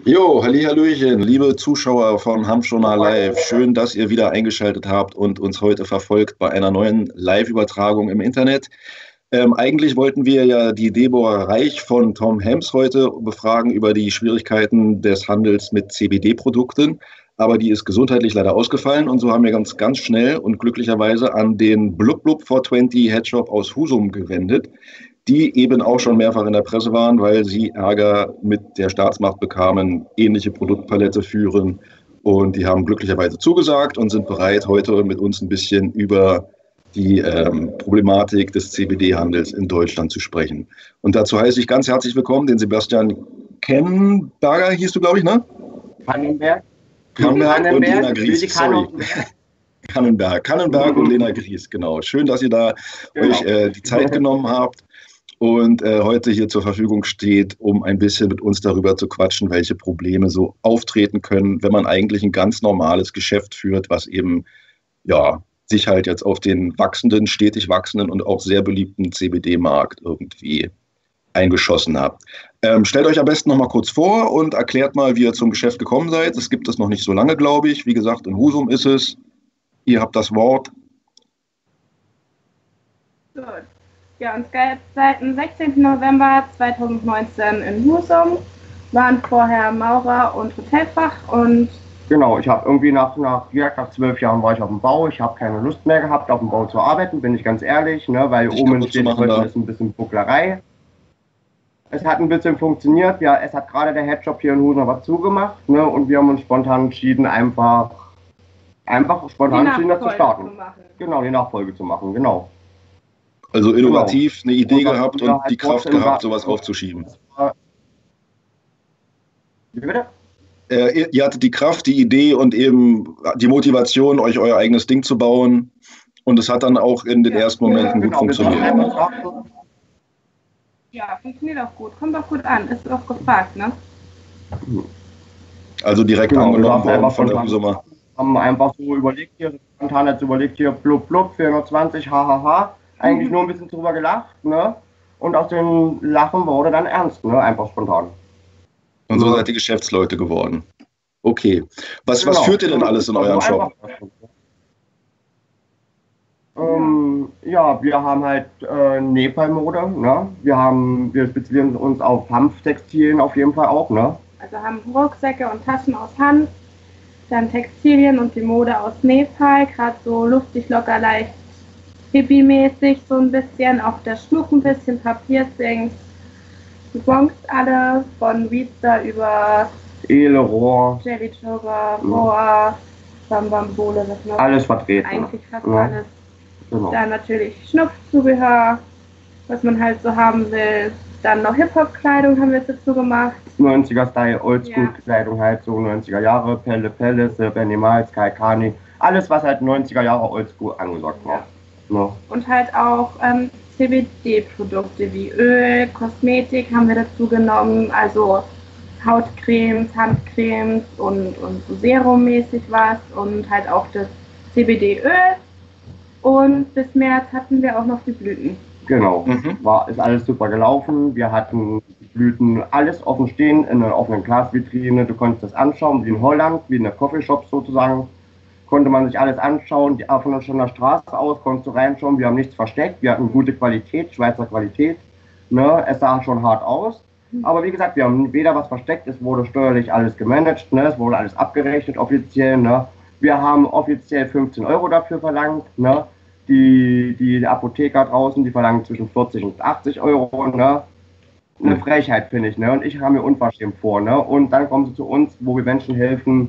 Jo, hallihallöchen, liebe Zuschauer von Hanfjournal Live. Schön, dass ihr wieder eingeschaltet habt und uns heute verfolgt bei einer neuen Live-Übertragung im Internet. Eigentlich wollten wir ja die Deborah Reich von Tom Hams heute befragen über die Schwierigkeiten des Handels mit CBD-Produkten, aber die ist gesundheitlich leider ausgefallen und so haben wir ganz schnell und glücklicherweise an den Blub Blub 420 Headshop aus Husum gewendet, die eben auch schon mehrfach in der Presse waren, weil sie Ärger mit der Staatsmacht bekamen, ähnliche Produktpalette führen. Und die haben glücklicherweise zugesagt und sind bereit, heute mit uns ein bisschen über die Problematik des CBD-Handels in Deutschland zu sprechen. Und dazu heiße ich ganz herzlich willkommen den Sebastian Kennberger, hieß du, glaube ich, ne? Kannenberg. Kannenberg und Lena Gries, sorry. Kannenberg und Lena Gries, genau. Schön, dass ihr da euch die Zeit genommen habt und heute hier zur Verfügung steht, um ein bisschen mit uns darüber zu quatschen, welche Probleme so auftreten können, wenn man eigentlich ein ganz normales Geschäft führt, was eben ja sich halt jetzt auf den stetig wachsenden und auch sehr beliebten CBD-Markt irgendwie eingeschossen hat. Stellt euch am besten noch mal kurz vor und erklärt mal, wie ihr zum Geschäft gekommen seid. Es gibt es noch nicht so lange, glaube ich. Wie gesagt, in Husum ist es. Ihr habt das Wort. Gut. Ja, uns gab es seit dem 16. November 2019 in Husum, waren vorher Maurer und Hotelfach und... Genau, ich habe irgendwie nach 12 Jahren war ich auf dem Bau, ich habe keine Lust mehr gehabt, auf dem Bau zu arbeiten, bin ich ganz ehrlich, ne, weil oben steht ist ein bisschen Bucklerei. Es hat ein bisschen funktioniert, ja, es hat gerade der Headshop hier in Husum was zugemacht, ne, und wir haben uns spontan entschieden, einfach spontan entschieden, das zu starten. Genau, die Nachfolge zu machen, genau. Also innovativ, eine Idee gehabt und die Kraft gehabt, sowas aufzuschieben. Wie bitte? Ihr hattet die Kraft, die Idee und eben die Motivation, euch euer eigenes Ding zu bauen. Und es hat dann auch in den ersten Momenten gut funktioniert. Ja, funktioniert auch gut. Kommt auch gut an. Ist auch gefragt, ne? Also direkt angenommen worden von der Husumer. Haben einfach so überlegt hier, spontan jetzt überlegt hier, blub blub, 420, hahaha. Eigentlich nur ein bisschen drüber gelacht, ne? Und aus dem Lachen wurde dann ernst, ne? Einfach spontan. Und so seid ihr Geschäftsleute geworden. Okay. Was führt ihr denn alles in eurem Shop? Ja, wir haben halt Nepal-Mode, ne? Wir spezialisieren uns auf Hanftextilien auf jeden Fall auch, ne? Also haben Rucksäcke und Taschen aus Hanf, dann Textilien und die Mode aus Nepal, gerade so luftig, locker, leicht, hippie-mäßig so ein bisschen, auch der Schmuck ein bisschen, Papiersings, die Bonks alle, von Weedster über Rohr, Jelly Joker, Rohr, Bambambole, was noch? Alles vertreten. Eigentlich fast alles. Genau. Dann natürlich Schnupfzubehör, was man halt so haben will. Dann noch Hip-Hop-Kleidung haben wir jetzt dazu gemacht. 90er-Style, Oldschool-Kleidung halt, so 90er Jahre, Pelle, Silb Animal, Sky Kani, alles was halt 90er Jahre Oldschool angesagt war. No. Und halt auch CBD-Produkte wie Öl, Kosmetik haben wir dazu genommen, also Hautcremes, Handcremes und so Serum-mäßig was und halt auch das CBD-Öl. Und bis März hatten wir auch noch die Blüten. Genau, ist alles super gelaufen. Wir hatten die Blüten alles offen stehen in einer offenen Glasvitrine. Du konntest das anschauen, wie in Holland, wie in der Coffeeshop sozusagen. Konnte man sich alles anschauen, von der Straße aus konntest du reinschauen, wir haben nichts versteckt, wir hatten gute Qualität, Schweizer Qualität, ne? Es sah schon hart aus, aber wie gesagt, wir haben weder was versteckt, es wurde steuerlich alles gemanagt, ne? Es wurde alles abgerechnet offiziell, ne? Wir haben offiziell 15 € dafür verlangt, ne? Die Apotheker draußen, die verlangen zwischen 40 und 80 €, ne? Eine Frechheit, finde ich, ne? Und ich kam mir unverschämt vor, ne? Und dann kommen sie zu uns, wo wir Menschen helfen.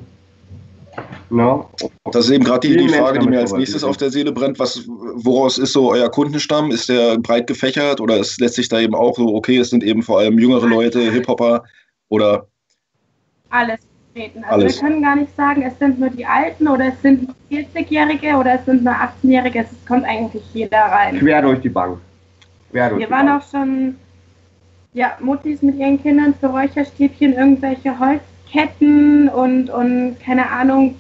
No. Das ist eben gerade die Frage, die mir als nächstes auf der Seele brennt. Woraus ist so euer Kundenstamm? Ist der breit gefächert oder lässt sich da eben auch so, okay, es sind eben vor allem jüngere Leute, Hip-Hopper oder? Alles vertreten. Also wir können gar nicht sagen, es sind nur die Alten oder es sind nur 40-Jährige oder es sind nur 18-Jährige. Es kommt eigentlich jeder rein. Quer durch die Bank. Wir waren auch schon Muttis mit ihren Kindern für Räucherstäbchen, irgendwelche Holzketten und keine Ahnung,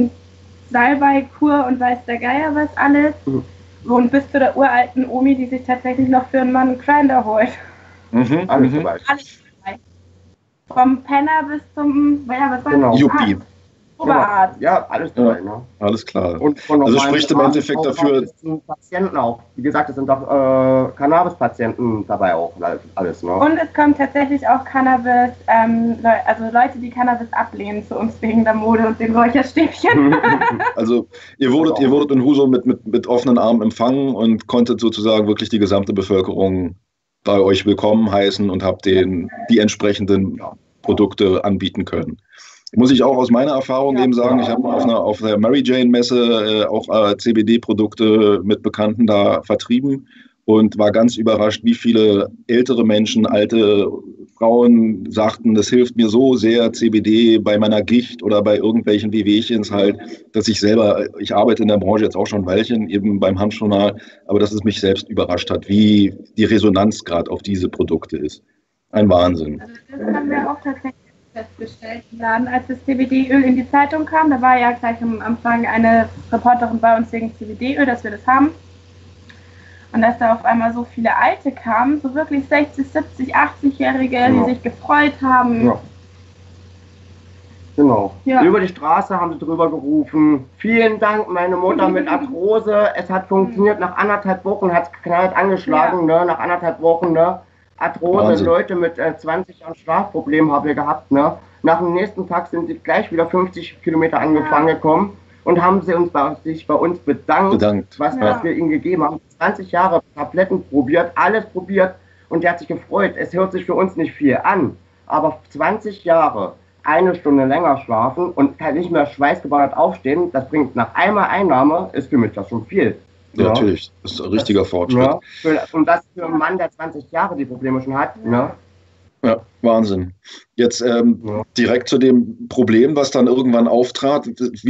Salbeikur und weiß der Geier was alles. Und bis zu der uralten Omi, die sich tatsächlich noch für einen Mann einen Grinder holt. Alles dabei. vom Penner bis zum, ja, was war Genau. das? Juppie. Oberarzt. Ja, alles dabei, ne? Alles klar. Und von Also normalen spricht im Endeffekt dafür. bis zu Patienten auch. Wie gesagt, es sind doch Cannabis-Patienten dabei auch, alles, ne? Und es kommt tatsächlich auch Cannabis, also Leute, die Cannabis ablehnen zu uns wegen der Mode und den Räucherstäbchen. Also ihr wurdet in Husum mit offenen Armen empfangen und konntet sozusagen wirklich die gesamte Bevölkerung bei euch willkommen heißen und habt denen die entsprechenden Produkte anbieten können. Muss ich auch aus meiner Erfahrung eben sagen, ich habe auf der Mary Jane Messe auch CBD-Produkte mit Bekannten da vertrieben und war ganz überrascht, wie viele ältere Menschen, alte Frauen sagten, das hilft mir so sehr, CBD bei meiner Gicht oder bei irgendwelchen Wehwehchens halt, dass ich arbeite in der Branche jetzt auch schon ein Weilchen, eben beim Hanfjournal, aber dass es mich selbst überrascht hat, wie die Resonanz gerade auf diese Produkte ist. Ein Wahnsinn. Also das haben wir auch tatsächlich festgestellt im Laden, als das CBD-Öl in die Zeitung kam. Da war ja gleich am Anfang eine Reporterin bei uns wegen CBD-Öl, dass wir das haben. Und dass da auf einmal so viele Alte kamen, so wirklich 60, 70, 80-Jährige, die sich gefreut haben. Ja. Genau. Ja. Über die Straße haben sie drüber gerufen. Vielen Dank, meine Mutter mit Arthrose. Es hat funktioniert. Nach 1,5 Wochen hat es knallt angeschlagen. Ne? Nach 1,5 Wochen, ne? Arthrose, Wahnsinn. Leute mit 20 Jahren Schlafproblemen haben wir gehabt. Ne? Nach dem nächsten Tag sind sie gleich wieder 50 Kilometer angefangen gekommen und haben sie sich bei uns bedankt. Was wir ihnen gegeben haben. 20 Jahre Tabletten probiert, alles probiert und der hat sich gefreut. Es hört sich für uns nicht viel an, aber 20 Jahre, 1 Stunde länger schlafen und kann nicht mehr schweißgebadet aufstehen, das bringt nach einmal Einnahme, ist für mich das schon viel. Ja, natürlich, das ist ein richtiger Fortschritt. Ja, und das für einen Mann, der 20 Jahre die Probleme schon hat. Ne? Ja, Wahnsinn. Jetzt direkt zu dem Problem, was dann irgendwann auftrat.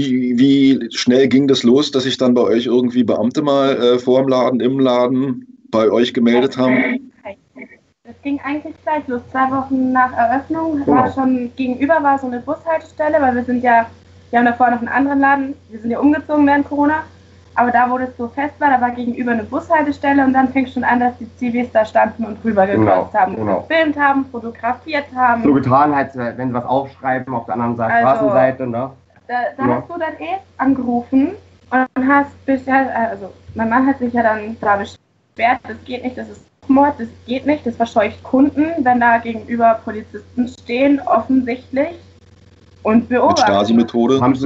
Wie schnell ging das los, dass sich dann bei euch irgendwie Beamte mal vor dem Laden, im Laden bei euch gemeldet haben? Das ging eigentlich gleich los. 2 Wochen nach Eröffnung war schon gegenüber so eine Bushaltestelle, weil wir haben davor noch einen anderen Laden, wir sind ja umgezogen während Corona. Aber da, wo das so fest war, da war gegenüber eine Bushaltestelle und dann fing schon an, dass die Zivis da standen und rübergekreuzt haben, gefilmt haben, fotografiert haben. So getan, als wenn sie was aufschreiben auf der anderen Straßenseite. Ne? Da hast du dann angerufen und hast mein Mann hat sich ja dann da beschwert, das geht nicht, das ist Mord, das geht nicht, das verscheucht Kunden, wenn da gegenüber Polizisten stehen, offensichtlich, und beobachten. Mit Stasi-Methode? Haben sie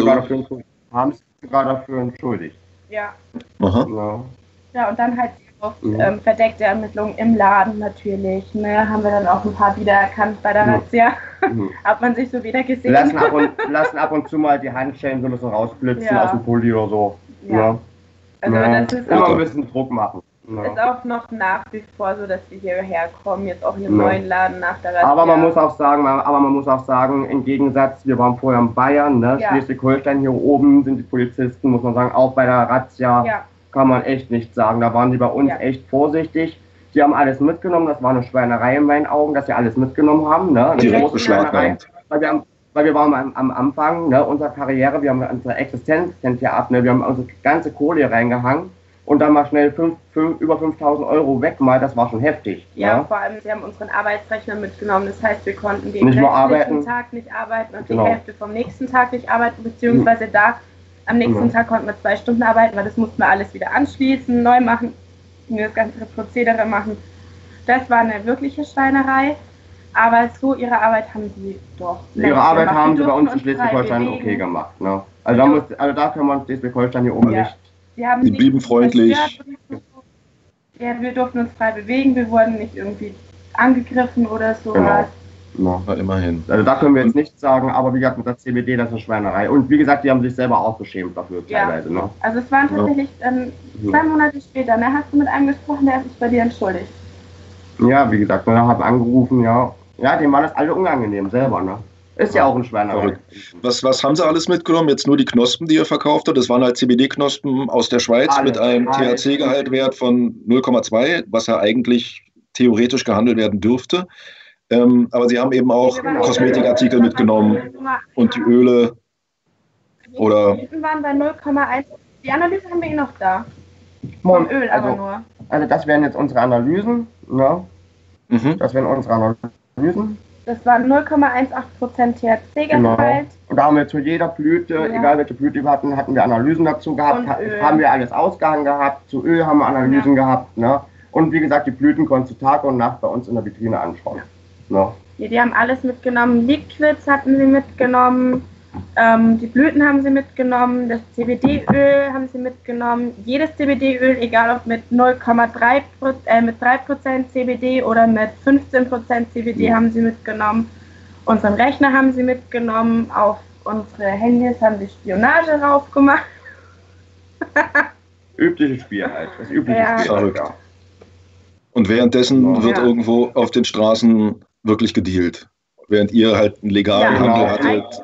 sogar dafür entschuldigt. Ja. Aha. Ja, und dann halt verdeckte Ermittlungen im Laden natürlich. Ne, haben wir dann auch ein paar wiedererkannt bei der Razzia. Hat man sich so wieder gesehen. Lassen ab und zu mal die Handschellen so ein bisschen rausblitzen aus dem Pulli oder so. Ja. Also das ist immer auch, ein bisschen Druck machen. Ist auch noch nach wie vor so, dass wir hierher kommen, jetzt auch in den neuen Laden nach der Razzia. Aber man muss auch sagen, im Gegensatz, wir waren vorher in Bayern, ne? Schleswig-Holstein, hier oben sind die Polizisten, muss man sagen, auch bei der Razzia kann man echt nichts sagen. Da waren die bei uns echt vorsichtig. Die haben alles mitgenommen, das war eine Schweinerei in meinen Augen, dass sie alles mitgenommen haben. Ne? Direkt beschlagnahmt. Weil wir waren am Anfang, ne, unserer Karriere, wir haben unsere Existenz kennt ja ab, ne? Wir haben unsere ganze Kohle reingehangen. Und dann mal schnell über 5.000 Euro weg mal, das war schon heftig. Ja, vor allem, sie haben unseren Arbeitsrechner mitgenommen. Das heißt, wir konnten den restlichen Tag nicht arbeiten und die Hälfte vom nächsten Tag nicht arbeiten, beziehungsweise am nächsten Tag konnten wir 2 Stunden arbeiten, weil das mussten wir alles wieder anschließen, neu machen, das ganze Prozedere machen. Das war eine wirkliche Schweinerei, aber so ihre Arbeit haben sie doch. Ihre Arbeit haben sie bei uns in Schleswig-Holstein okay gemacht. Ne? Also da können wir uns Schleswig-Holstein hier oben nicht. Die blieben freundlich. Ja, wir durften uns frei bewegen, wir wurden nicht irgendwie angegriffen oder so. Genau. Ja, immerhin. Also da können wir jetzt nichts sagen, aber wie gesagt, mit der CBD, das ist eine Schweinerei. Und wie gesagt, die haben sich selber auch geschämt dafür teilweise. Ne? Also es waren tatsächlich 2 Monate später, ne, hast du mit einem gesprochen, der hat sich bei dir entschuldigt. Ja, wie gesagt, wir haben angerufen, ja, dem war das alle unangenehm selber, ne? Ist ja auch ein Schweinerei. Was haben sie alles mitgenommen? Jetzt nur die Knospen, die ihr verkauft habt? Das waren halt CBD-Knospen aus der Schweiz mit einem THC-Gehaltwert von 0,2, was ja eigentlich theoretisch gehandelt werden dürfte. Aber sie haben eben auch Kosmetikartikel mitgenommen und die Öle. Oder Die waren bei 0,1. Die Analyse haben wir noch da. Vom Öl aber nur. Also das wären jetzt unsere Analysen. Ne? Das wären unsere Analysen. Das war 0,18% THC-Gehalt. Genau. Und da haben wir zu jeder Blüte, egal welche Blüte wir hatten, hatten wir Analysen dazu gehabt, haben wir alles ausgehangen gehabt, zu Öl haben wir Analysen gehabt. Ne? Und wie gesagt, die Blüten konntest du Tag und Nacht bei uns in der Vitrine anschauen. Ne? Ja, die haben alles mitgenommen, Liquids hatten sie mitgenommen, die Blüten haben sie mitgenommen, das CBD-Öl haben sie mitgenommen, jedes CBD-Öl, egal ob mit 3% CBD oder mit 15% CBD haben sie mitgenommen, unseren Rechner haben sie mitgenommen, auf unsere Handys haben sie Spionage drauf gemacht. Übliches Spiel halt, das übliche Spiel. Ja. Und währenddessen wird irgendwo auf den Straßen wirklich gedealt, während ihr halt einen legalen Handel hattet.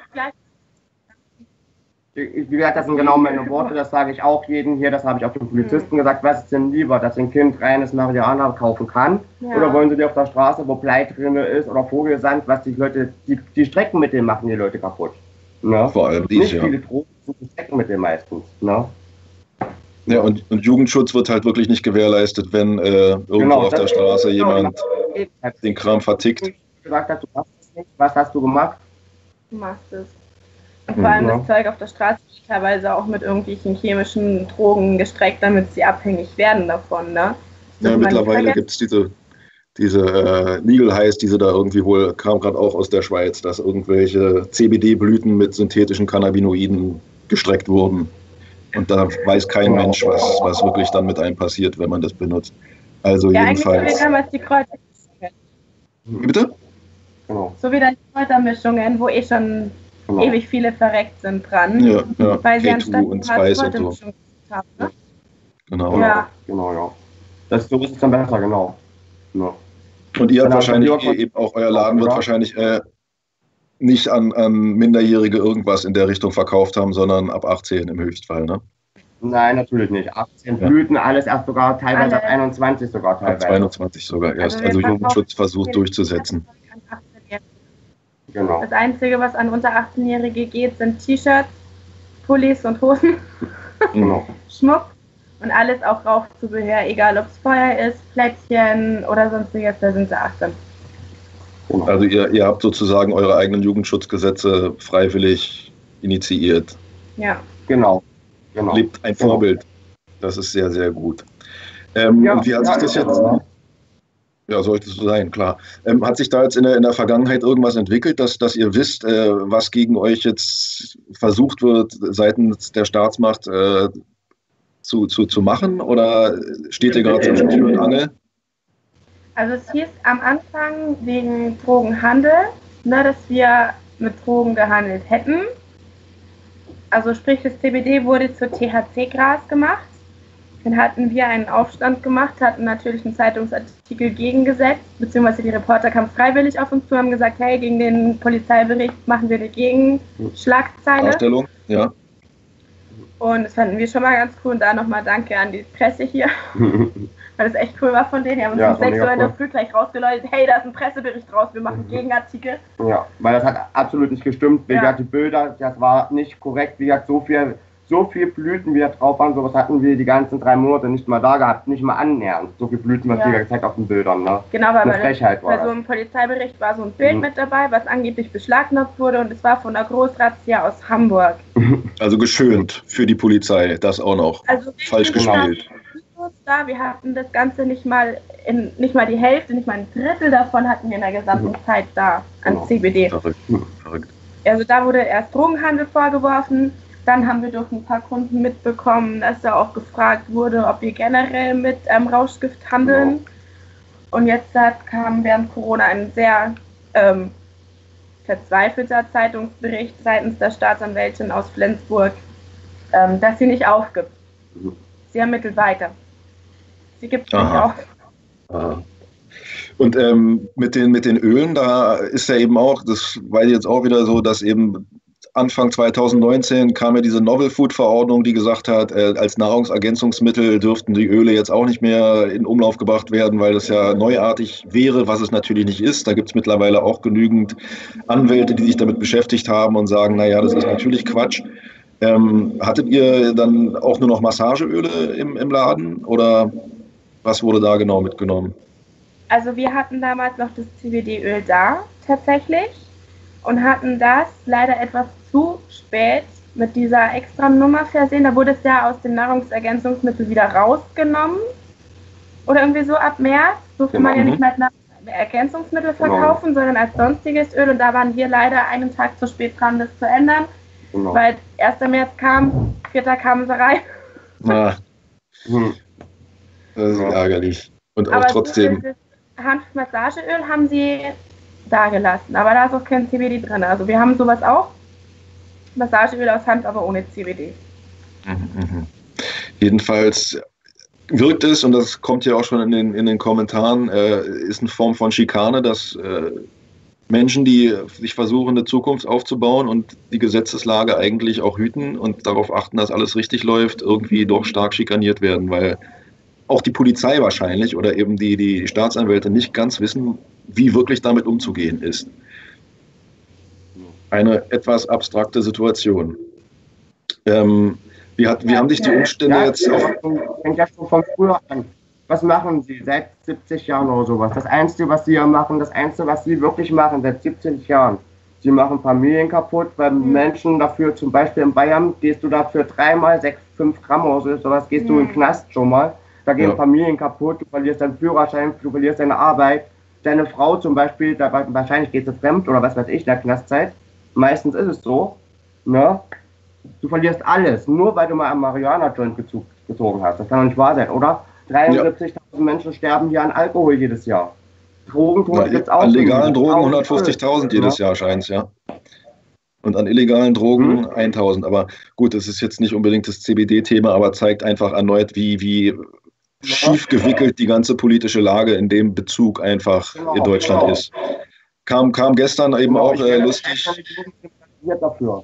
Wie gesagt, das sind genau meine Worte, das sage ich auch jedem hier, das habe ich auch den Polizisten gesagt, was ist denn lieber, dass ein Kind reines Marihuana kaufen kann, oder wollen sie dir auf der Straße, wo Blei drin ist, oder Vogelsand, was die Leute, die Streckenmittel machen die Leute kaputt. Ne? Vor allem dies, nicht viele Drogen sind die Streckenmittel meistens. Ne? Ja, und Jugendschutz wird halt wirklich nicht gewährleistet, wenn irgendwo auf der Straße jemand den Kram vertickt. Gesagt hast, du machst es nicht, was hast du gemacht? Du machst es. Und vor allem das Zeug auf der Straße wird teilweise auch mit irgendwelchen chemischen Drogen gestreckt, damit sie abhängig werden davon. Ne? Ja, mittlerweile gibt es diese Needle Highs, diese da irgendwie wohl, kam gerade auch aus der Schweiz, dass irgendwelche CBD-Blüten mit synthetischen Cannabinoiden gestreckt wurden. Und da weiß kein Mensch, was wirklich dann mit einem passiert, wenn man das benutzt. Also jedenfalls. Eigentlich damals die Kräutermischungen. Bitte? So wie dann die Kräutermischungen, wo schon ewig viele verreckt sind dran. Ja, weil sie anstatt und Spice und so. Haben, ne? Genau. Ja. So ist es dann besser, genau. Ja. Und ihr habt wahrscheinlich eben auch, euer Laden wird wahrscheinlich nicht an Minderjährige irgendwas in der Richtung verkauft haben, sondern ab 18 im Höchstfall, ne? Nein, natürlich nicht. 18 Blüten, alles erst sogar, teilweise ab 21 sogar teilweise. Ab 22 sogar erst. Also Jugendschutz versucht durchzusetzen. Genau. Das Einzige, was an unter 18-Jährige geht, sind T-Shirts, Pullis und Hosen, Schmuck und alles auch Rauchzubehör, egal ob es Feuer ist, Plättchen oder sonstiges, da sind sie 18. Also ihr habt sozusagen eure eigenen Jugendschutzgesetze freiwillig initiiert. Ja. Genau. Lebt ein Vorbild. Das ist sehr, sehr gut. Und wie hat sich das jetzt... Ja, sollte es so sein, klar. Hat sich da jetzt in der Vergangenheit irgendwas entwickelt, dass ihr wisst, was gegen euch jetzt versucht wird, seitens der Staatsmacht zu machen? Oder steht ihr gerade zwischen Tür und Angel? Also es hieß am Anfang wegen Drogenhandel, ne, dass wir mit Drogen gehandelt hätten. Also sprich, das CBD wurde zu THC-Gras gemacht. Dann hatten wir einen Aufstand gemacht, hatten natürlich einen Zeitungsartikel gegengesetzt, beziehungsweise die Reporter kamen freiwillig auf uns zu, haben gesagt, hey, gegen den Polizeibericht machen wir eine Gegenschlagzeile. Darstellung, ja. Und das fanden wir schon mal ganz cool und da nochmal danke an die Presse hier, weil das echt cool war von denen. Die haben uns um 6 Uhr in der Früh gleich rausgeläutet, hey, da ist ein Pressebericht raus, wir machen Gegenartikel. Ja, weil das hat absolut nicht gestimmt, wie gesagt, die Bilder, das war nicht korrekt, wie gesagt, so viel Blüten, wie da drauf waren, sowas hatten wir die ganzen 3 Monate nicht mal da gehabt, nicht mal annähernd. So viel Blüten, was wir gezeigt auf den Bildern. Ne? Genau, weil bei so einem Polizeibericht war so ein Bild mit dabei, was angeblich beschlagnahmt wurde und es war von der Großrazzia aus Hamburg. Also geschönt für die Polizei, das auch noch. Also falsch gespielt. Da, wir hatten das Ganze nicht mal die Hälfte, nicht mal ein Drittel davon hatten wir in der gesamten Zeit da an CBD. Verrückt. Also da wurde erst Drogenhandel vorgeworfen. Dann haben wir durch ein paar Kunden mitbekommen, dass da auch gefragt wurde, ob wir generell mit Rauschgift handeln. Und jetzt kam während Corona ein sehr verzweifelter Zeitungsbericht seitens der Staatsanwältin aus Flensburg, dass sie nicht aufgibt. Sie ermittelt weiter. Sie gibt nicht auf. Und mit den Ölen, da ist ja eben auch, das weiß ich jetzt auch wieder so, dass eben Anfang 2019 kam ja diese Novel Food Verordnung, die gesagt hat, als Nahrungsergänzungsmittel dürften die Öle jetzt auch nicht mehr in Umlauf gebracht werden, weil das ja neuartig wäre, was es natürlich nicht ist. Da gibt es mittlerweile auch genügend Anwälte, die sich damit beschäftigt haben und sagen, naja, das ist natürlich Quatsch. Hattet ihr dann auch nur noch Massageöle im Laden oder was wurde da genau mitgenommen? Also wir hatten damals noch das CBD-Öl da, tatsächlich und hatten das leider etwas zu spät mit dieser extra Nummer versehen. Da wurde es ja aus den Nahrungsergänzungsmitteln wieder rausgenommen. Oder irgendwie so ab März durfte man ja nicht mehr als Ergänzungsmittel verkaufen, sondern als sonstiges Öl. Und da waren wir leider einen Tag zu spät dran, das zu ändern. Weil 1. März kam, 4. kamen sie rein. Das ist ärgerlich. Und auch aber trotzdem. Das Hanfmassageöl haben sie da gelassen. Aber da ist auch kein CBD drin. Also wir haben sowas auch. Massageöl aus Hanf, aber ohne CBD. Jedenfalls wirkt es, und das kommt ja auch schon in den Kommentaren, ist eine Form von Schikane, dass Menschen, die sich versuchen, eine Zukunft aufzubauen und die Gesetzeslage eigentlich auch hüten und darauf achten, dass alles richtig läuft, irgendwie doch stark schikaniert werden, weil auch die Polizei wahrscheinlich oder eben die Staatsanwälte nicht ganz wissen, wie wirklich damit umzugehen ist. Eine etwas abstrakte Situation. Wie haben sich die Umstände jetzt... Fängt ja schon von früher an. Was machen Sie seit 70 Jahren oder sowas? Das Einzige, was Sie ja machen, das Einzige, was Sie wirklich machen seit 70 Jahren, Sie machen Familien kaputt, weil Menschen dafür, zum Beispiel in Bayern, gehst du dafür 3 mal 6, 5 Gramm oder sowas, gehst du in den Knast schon mal. Da gehen Familien kaputt, du verlierst deinen Führerschein, du verlierst deine Arbeit. Deine Frau zum Beispiel, wahrscheinlich geht sie fremd oder was weiß ich, in der Knastzeit. Meistens ist es so. Ne? Du verlierst alles, nur weil du mal am Marihuana-Joint gezogen hast. Das kann doch nicht wahr sein, oder? 73.000 Menschen sterben hier an Alkohol jedes Jahr. Drogentod gibt es auch. An legalen Drogen 150.000 jedes Jahr scheint es, ja. Und an illegalen Drogen 1.000. Aber gut, das ist jetzt nicht unbedingt das CBD-Thema, aber zeigt einfach erneut, wie schief gewickelt die ganze politische Lage in dem Bezug einfach in Deutschland ist. Kam gestern eben auch lustig. Dafür.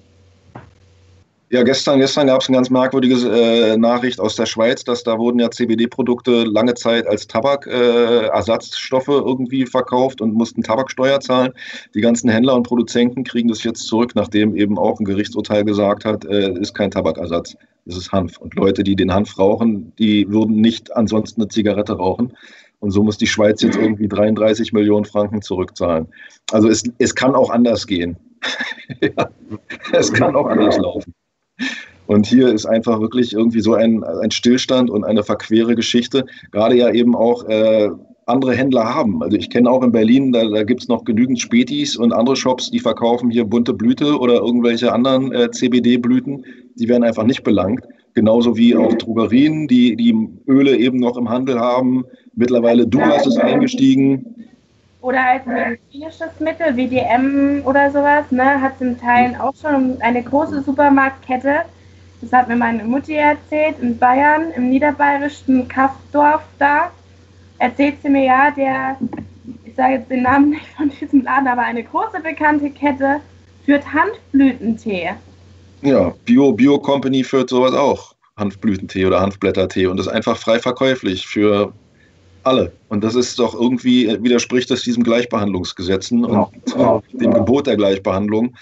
Ja, gestern gab es eine ganz merkwürdige Nachricht aus der Schweiz, dass da wurden ja CBD-Produkte lange Zeit als Tabakersatzstoffe irgendwie verkauft und mussten Tabaksteuer zahlen. Die ganzen Händler und Produzenten kriegen das jetzt zurück, nachdem eben auch ein Gerichtsurteil gesagt hat, ist kein Tabakersatz, es ist Hanf. Und Leute, die den Hanf rauchen, die würden nicht ansonsten eine Zigarette rauchen. Und so muss die Schweiz jetzt irgendwie 33 Millionen Franken zurückzahlen. Also es kann auch anders gehen. Ja, es kann auch anders laufen. Und hier ist einfach wirklich irgendwie so ein Stillstand und eine verquere Geschichte. Gerade ja eben auch andere Händler haben. Also ich kenne auch in Berlin, da gibt es noch genügend Spätis und andere Shops, die verkaufen hier bunte Blüte oder irgendwelche anderen CBD-Blüten. Die werden einfach nicht belangt. Genauso wie auch Drogerien, die Öle eben noch im Handel haben. Mittlerweile Douglas ist eingestiegen. Oder als medizinisches Mittel, WDM oder sowas, ne, hat es in Teilen auch schon eine große Supermarktkette. Das hat mir meine Mutti erzählt, in Bayern, im niederbayerischen Kaffdorf da. Erzählt sie mir ja, ich sage jetzt den Namen nicht von diesem Laden, aber eine große bekannte Kette führt Hanfblütentee. Ja, Bio Company führt sowas auch, Hanfblütentee oder Hanfblättertee, und das ist einfach frei verkäuflich für alle. Und das ist doch irgendwie, widerspricht das diesem Gleichbehandlungsgesetzen und dem Gebot der Gleichbehandlung.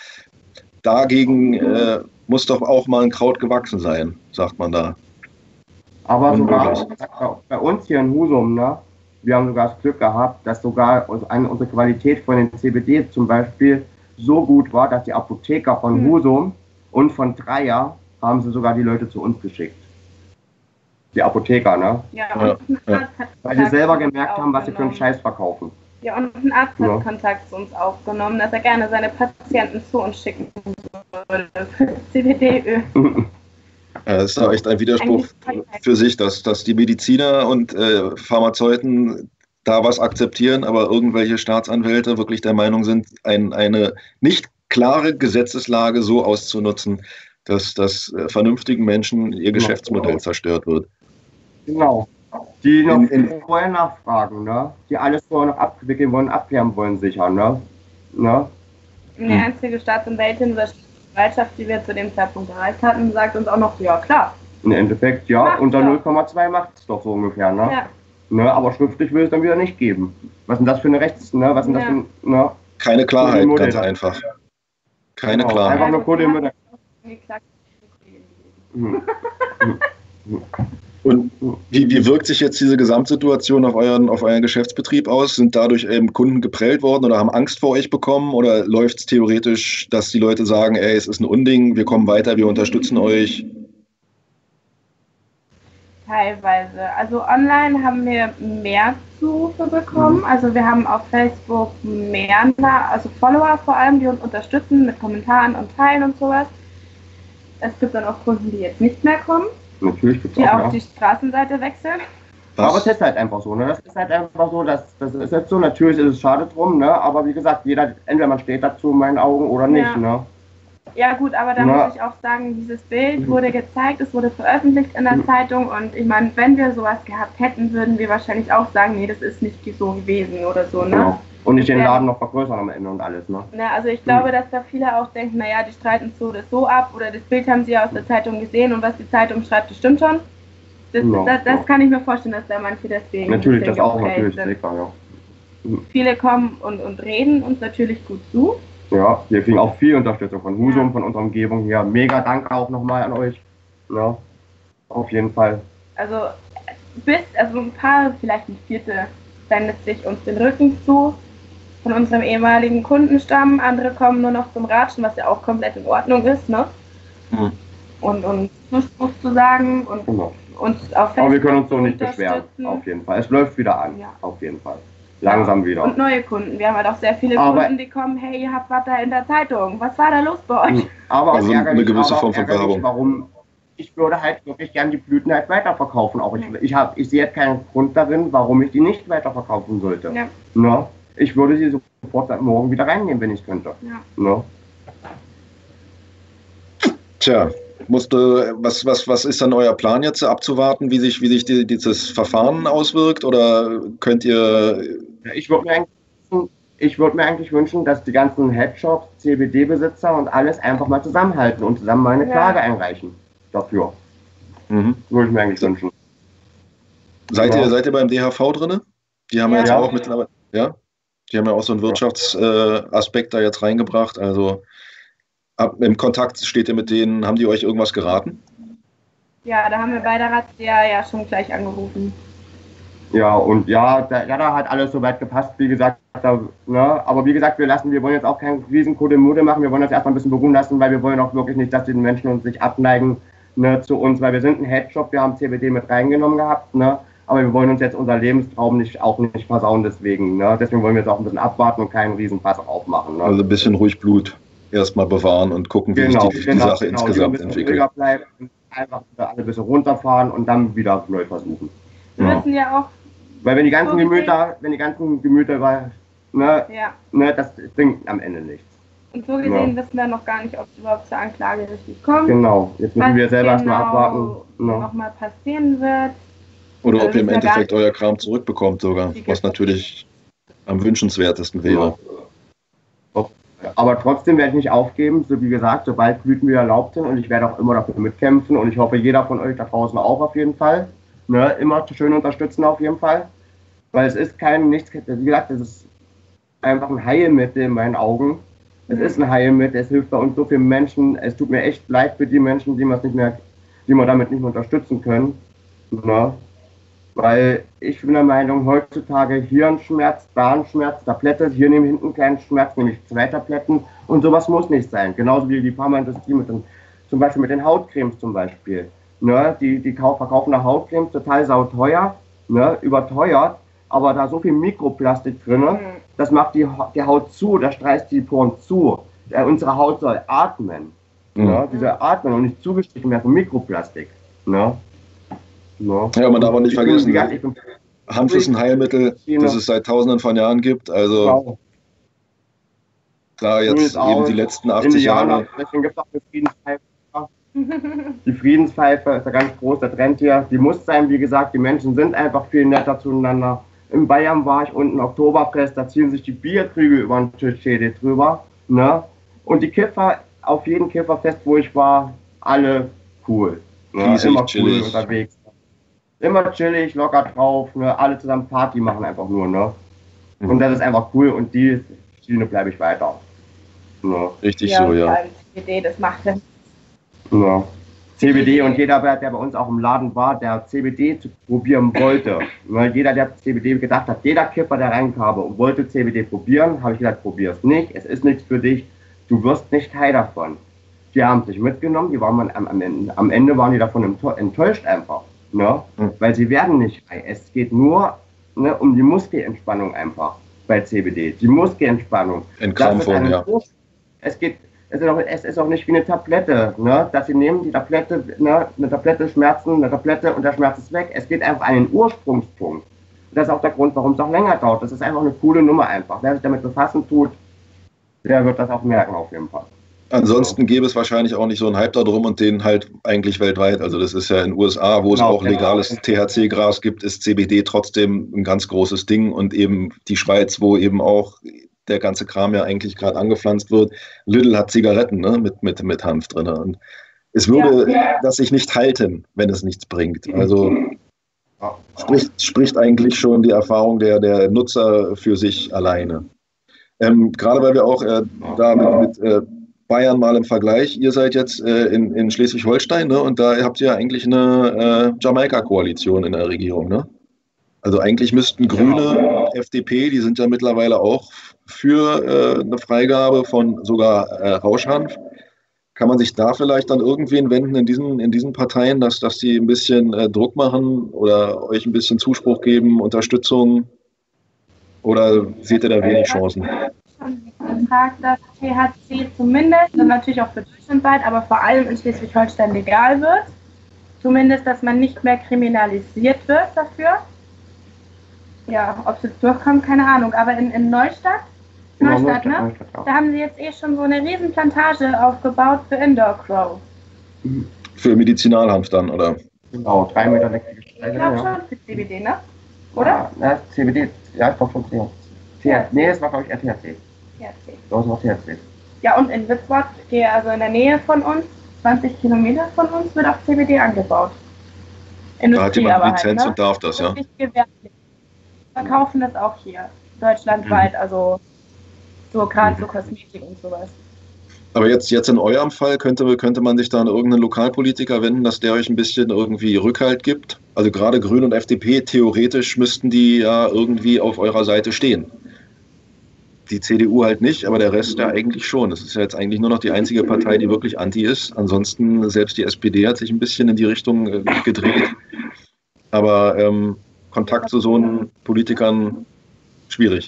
Dagegen muss doch auch mal ein Kraut gewachsen sein, sagt man da. Aber sogar bei uns hier in Husum, ne, wir haben sogar das Glück gehabt, dass sogar unsere Qualität von den CBD zum Beispiel so gut war, dass die Apotheker von Husum und von Dreier haben sie sogar die Leute zu uns geschickt. Die Apotheker, ne? Ja. Weil die selber gemerkt haben, was sie für einen Scheiß verkaufen. Ja, und ein Arzt hat Kontakt zu uns aufgenommen, dass er gerne seine Patienten zu uns schicken würde für CBD-Öl. Ja, das ist doch echt ein Widerspruch für sich, dass die Mediziner und Pharmazeuten da was akzeptieren, aber irgendwelche Staatsanwälte wirklich der Meinung sind, eine nicht klare Gesetzeslage so auszunutzen, dass vernünftigen Menschen ihr Geschäftsmodell zerstört wird. Genau. Die noch vorher nachfragen, ne? Die alles vorher noch abwickeln wollen, abklären wollen, sicher, ne? Die einzige Staatsanwältin oder Staatsanwaltschaft, die wir zu dem Zeitpunkt erreicht hatten, sagt uns auch noch, ja klar. Im Endeffekt, ja, unter 0,2 macht es doch so ungefähr, ne? Ja. Ne? Aber schriftlich will es dann wieder nicht geben. Was ist denn das für eine ne? Was ist das für ne? Keine Klarheit, ganz einfach. Keine Klarheit. Einfach nur Code im Und wie wirkt sich jetzt diese Gesamtsituation auf euren Geschäftsbetrieb aus? Sind dadurch Kunden geprellt worden oder haben Angst vor euch bekommen? Oder läuft es theoretisch, dass die Leute sagen, ey, es ist ein Unding, wir kommen weiter, wir unterstützen euch? Teilweise. Also online haben wir mehr Zurufe bekommen. Also wir haben auf Facebook mehr, also Follower vor allem, die uns unterstützen mit Kommentaren und Teilen und sowas. Es gibt dann auch Kunden, die jetzt nicht mehr kommen, Natürlich gibt's die auch, auf die Straßenseite wechseln. Aber es ist halt einfach so, ne? Das ist halt einfach so, das ist jetzt so, natürlich ist es schade drum, ne? Aber wie gesagt, entweder man steht dazu in meinen Augen oder nicht, Ja. ne? Ja gut, aber da muss ich auch sagen, dieses Bild wurde gezeigt, es wurde veröffentlicht in der Zeitung und ich meine, wenn wir sowas gehabt hätten, würden wir wahrscheinlich auch sagen, nee, das ist nicht so gewesen oder so, ne? Genau. Und nicht den Laden noch vergrößern am Ende und alles, ne? Na, also ich glaube, dass da viele auch denken, naja, die streiten so oder so ab oder das Bild haben sie ja aus der Zeitung gesehen und was die Zeitung schreibt, das stimmt schon. Das kann ich mir vorstellen, dass da manche deswegen natürlich, das auch natürlich sind. sicher, ja. Viele kommen und reden uns natürlich gut zu. Ja, wir kriegen auch viel Unterstützung von Husum, von unserer Umgebung hier. Mega Dank auch nochmal an euch. Ja, auf jeden Fall. Also ein paar, vielleicht ein Viertel, wendet sich uns den Rücken zu von unserem ehemaligen Kundenstamm. Andere kommen nur noch zum Ratschen, was ja auch komplett in Ordnung ist, ne? Mhm. Und Zuspruch zu sagen und uns auf Facebook. Aber wir können uns so nicht beschweren, auf jeden Fall. Es läuft wieder an, auf jeden Fall. Langsam wieder. Und neue Kunden. Wir haben halt auch sehr viele Kunden, die kommen, hey, ihr habt was da in der Zeitung. Was war da los bei euch? Aber also eine gewisse Form von Werbung. Warum? Ich würde halt wirklich gern die Blüten halt weiterverkaufen. Auch ich sehe jetzt keinen Grund darin, warum ich die nicht weiterverkaufen sollte. Ja. Ne? Ich würde sie sofort morgen wieder reinnehmen, wenn ich könnte. Ja. Ne? Tja, was ist dann euer Plan jetzt abzuwarten, wie sich dieses Verfahren auswirkt? Oder könnt ihr... Ich würde mir eigentlich wünschen, dass die ganzen Headshops, CBD-Besitzer und alles einfach mal zusammenhalten und zusammen mal eine Klage einreichen dafür. Würde ich mir eigentlich wünschen. Seid ihr beim DHV drin? Die haben ja jetzt auch mittlerweile, ja? Die haben ja auch so einen Wirtschaftsaspekt da jetzt reingebracht. Also im Kontakt steht ihr mit denen, haben die euch irgendwas geraten? Ja, da haben wir bei der Razzia ja schon gleich angerufen. Ja, und da hat alles soweit gepasst, wie gesagt, aber wie gesagt, wir wollen jetzt auch keinen riesen Kuddelmuddel machen, wir wollen das erstmal ein bisschen beruhen lassen, weil wir wollen auch wirklich nicht, dass die Menschen uns sich abneigen, ne, zu uns, weil wir sind ein Headshop, wir haben CBD mit reingenommen gehabt, ne, aber wir wollen uns jetzt unser Lebenstraum nicht versauen deswegen, ne, deswegen wollen wir jetzt auch ein bisschen abwarten und keinen riesen Fass aufmachen. Ne. Also ein bisschen ruhig Blut erstmal bewahren und gucken, wie sich die Sache insgesamt entwickelt. Bleiben, einfach alle ein bisschen runterfahren und dann wieder neu versuchen. Wir müssen ja auch. Weil wenn die ganzen Gemüter, das bringt am Ende nichts. Und so gesehen wissen wir noch gar nicht, ob es überhaupt zur Anklage richtig kommt. Genau, jetzt müssen wir selber erstmal abwarten. Nochmal passieren wird. Oder ob ihr im Endeffekt euer Kram zurückbekommt sogar, was natürlich am wünschenswertesten wäre. Aber trotzdem werde ich nicht aufgeben, so wie gesagt, sobald Blüten wieder erlaubt sind und ich werde auch immer dafür mitkämpfen und ich hoffe, jeder von euch da draußen auch auf jeden Fall. Ne, immer schön unterstützen auf jeden Fall, weil es ist wie gesagt, es ist einfach ein Heilmittel in meinen Augen. Es ist ein Heilmittel, es hilft bei uns so vielen Menschen, es tut mir echt leid für die Menschen, die wir damit nicht mehr unterstützen können. Ne? Weil ich bin der Meinung, heutzutage Hirnschmerz, Darmschmerz, Tablette, hier neben hinten einen kleinen Schmerz, nämlich 2 Tabletten und sowas muss nicht sein. Genauso wie die Pharmaindustrie zum Beispiel mit den Hautcremes zum Beispiel. Ne, die verkaufen da Hautcremes total sauteuer, ne, überteuert, aber da so viel Mikroplastik drin, das macht die Haut zu, das streißt die Poren zu. Unsere Haut soll atmen. Ne, die soll atmen und nicht zugestrichen werden von Mikroplastik. Ne. Ne. Ja, man darf auch nicht vergessen, Hanf ist ein Heilmittel, das es seit Tausenden von Jahren gibt. Also da jetzt eben die letzten 80 Jahre. Deswegen gibt es auch eine Friedenspfeife. Die Friedenspfeife ist ein ganz großer Trend hier. Die muss sein, wie gesagt, die Menschen sind einfach viel netter zueinander. In Bayern war ich unten Oktoberfest, da ziehen sich die Bierkrüge über den Tischschädel drüber. Ne? Und die Kiffer, auf jedem Kifferfest, wo ich war, alle cool. Ne? Immer cool unterwegs. Immer chillig, locker drauf, ne? Alle zusammen Party machen einfach nur. Ne? Und das ist einfach cool und die Schiene bleibe ich weiter. Ne? Richtig so, ja. CBD, das macht Sinn. Ja. CBD und jeder, der bei uns auch im Laden war, der CBD zu probieren wollte. Jeder, der CBD gedacht hat, jeder Kiffer, der reinkam und wollte CBD probieren, habe ich gesagt, probier es nicht, es ist nichts für dich, du wirst nicht Teil davon. Die haben sich mitgenommen, die waren am Ende waren die davon enttäuscht einfach, ne? Weil sie werden nicht frei. Es geht nur, ne, um die Muskelentspannung einfach bei CBD, die Muskelentspannung. Entkrampfung, ja. Es ist auch nicht wie eine Tablette, ne? Dass sie nehmen die Tablette, ne? Eine Tablette Schmerzen, eine Tablette und der Schmerz ist weg. Es geht einfach an den Ursprungspunkt. Und das ist auch der Grund, warum es auch länger dauert. Das ist einfach eine coole Nummer einfach. Wer sich damit befassen tut, der wird das auch merken auf jeden Fall. Ansonsten gäbe es wahrscheinlich auch nicht so einen Hype da drum und den halt eigentlich weltweit. Also das ist ja in den USA, wo es auch legales THC-Gras gibt, ist CBD trotzdem ein ganz großes Ding und eben die Schweiz, wo eben auch der ganze Kram ja eigentlich gerade angepflanzt wird. Lidl hat Zigaretten, ne, mit Hanf drin. Und es würde das sich nicht halten, wenn es nichts bringt. Also spricht eigentlich schon die Erfahrung der Nutzer für sich alleine. Gerade weil wir auch da mit Bayern mal im Vergleich, ihr seid jetzt in Schleswig-Holstein, ne, und da habt ihr eigentlich eine Jamaika-Koalition in der Regierung. Ne? Also eigentlich müssten Grüne, FDP, die sind ja mittlerweile auch für eine Freigabe von sogar Rauschhanf. Kann man sich da vielleicht an irgendwen wenden in diesen Parteien, dass die ein bisschen Druck machen oder euch ein bisschen Zuspruch geben, Unterstützung? Oder seht ihr da wenig Chancen? Vertrag, dass THC zumindest, und natürlich auch für deutschlandweit, aber vor allem in Schleswig-Holstein legal wird. Zumindest, dass man nicht mehr kriminalisiert wird dafür. Ja, ob es jetzt durchkommt, keine Ahnung. Aber in Neustadt, ne? Da haben sie jetzt schon so eine riesen Plantage aufgebaut für Indoor Grow. Für Medizinalhanf dann, oder? Genau, 3 Meter weg. Ich glaube schon für CBD, ne? Oder? Ja, CBD, ja, ich glaube schon THC. Nee, das war, glaube ich, eher THC. THC. Das war THC. Ja, und in Witzwort, also in der Nähe von uns, 20 Kilometer von uns, wird auch CBD angebaut. Da hat jemand Lizenz halt, ne? Und darf das, ja? Nicht gewerblich. Verkaufen das auch hier, deutschlandweit, also so gerade so Kosmetik und sowas. Aber jetzt in eurem Fall könnte man sich da an irgendeinen Lokalpolitiker wenden, dass der euch ein bisschen irgendwie Rückhalt gibt? Also gerade Grün und FDP, theoretisch müssten die ja irgendwie auf eurer Seite stehen. Die CDU halt nicht, aber der Rest ja eigentlich schon. Das ist ja jetzt eigentlich nur noch die einzige Partei, die wirklich anti ist. Ansonsten, selbst die SPD hat sich ein bisschen in die Richtung gedreht. Aber Kontakt zu so einen Politikern, schwierig.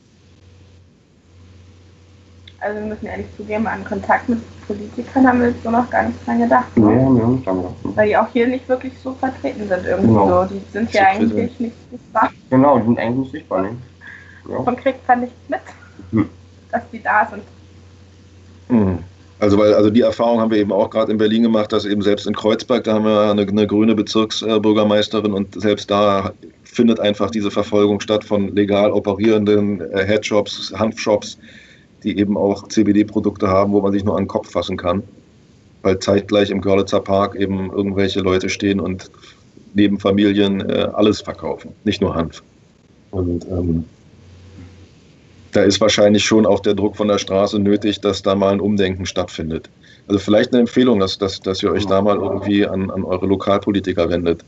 Also wir müssen ehrlich zugeben, an Kontakt mit Politikern haben wir jetzt so noch gar nicht dran gedacht. Ne? Nee, haben wir nicht dran gedacht. Weil die auch hier nicht wirklich so vertreten sind irgendwie so. Die sind ja eigentlich nicht sichtbar. Genau, die sind eigentlich nicht sichtbar, ne? Ja. Man kriegt zwar nichts mit, dass die da sind. Also die Erfahrung haben wir eben auch gerade in Berlin gemacht, dass eben selbst in Kreuzberg, da haben wir eine grüne Bezirksbürgermeisterin und selbst da findet einfach diese Verfolgung statt von legal operierenden Headshops, Hanfshops, die eben auch CBD-Produkte haben, wo man sich nur an den Kopf fassen kann, weil zeitgleich im Görlitzer Park eben irgendwelche Leute stehen und neben Familien alles verkaufen, nicht nur Hanf. Und da ist wahrscheinlich schon auch der Druck von der Straße nötig, dass da mal ein Umdenken stattfindet. Also vielleicht eine Empfehlung, dass ihr euch da mal irgendwie an eure Lokalpolitiker wendet.